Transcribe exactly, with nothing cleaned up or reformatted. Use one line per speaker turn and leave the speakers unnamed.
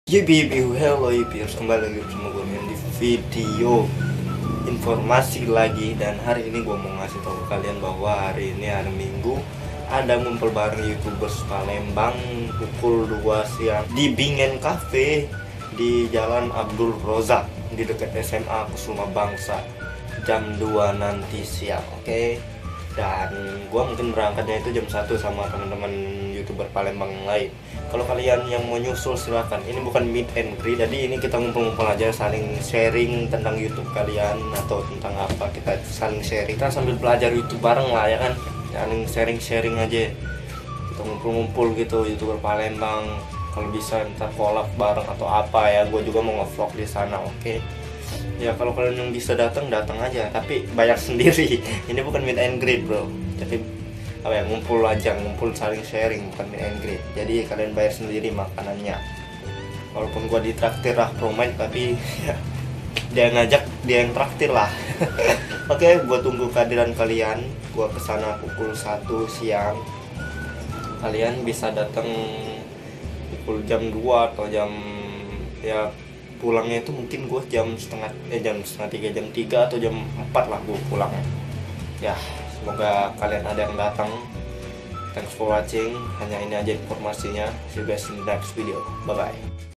Yibi, hello Yibi, kembali lagi bersama gue di video informasi lagi. Dan hari ini gue mau ngasih tahu kalian bahwa hari ini hari Minggu ada ngumpul bareng YouTubers Palembang pukul dua siang di Bingen Cafe di Jalan Abdul Rozak di dekat S M A Kusuma Bangsa jam dua nanti siang, oke okay? Dan gue mungkin berangkatnya itu jam satu sama teman-teman YouTuber Palembang yang lain. Kalau kalian yang mau nyusul silakan. Ini bukan meet and greet, jadi ini kita ngumpul-ngumpul aja, saling sharing tentang YouTube kalian atau tentang apa, kita saling sharing. Kita sambil belajar YouTube bareng lah ya kan, saling sharing-sharing aja. Kita ngumpul-ngumpul gitu YouTuber Palembang. Kalau bisa ntar collab bareng atau apa ya, gue juga mau nge-vlog di sana, oke? Okay? Ya kalau kalian yang bisa datang datang aja, tapi bayar sendiri. Ini bukan meet and greet bro, jadi apa ya, ngumpul aja, ngumpul saling sharing, bukan meet and greet. Jadi kalian bayar sendiri makanannya, walaupun gua ditraktir lah promote, tapi ya, dia ngajak, dia yang traktir lah. Oke okay, gua tunggu kehadiran kalian. Gua kesana pukul satu siang, kalian bisa datang pukul jam dua atau jam ya pulangnya itu mungkin gue jam setengah eh jam setengah tiga, jam tiga atau jam empat lah gue pulangnya. Ya semoga kalian ada yang datang. Thanks for watching. Hanya ini aja informasinya. See you guys in the next video. Bye bye.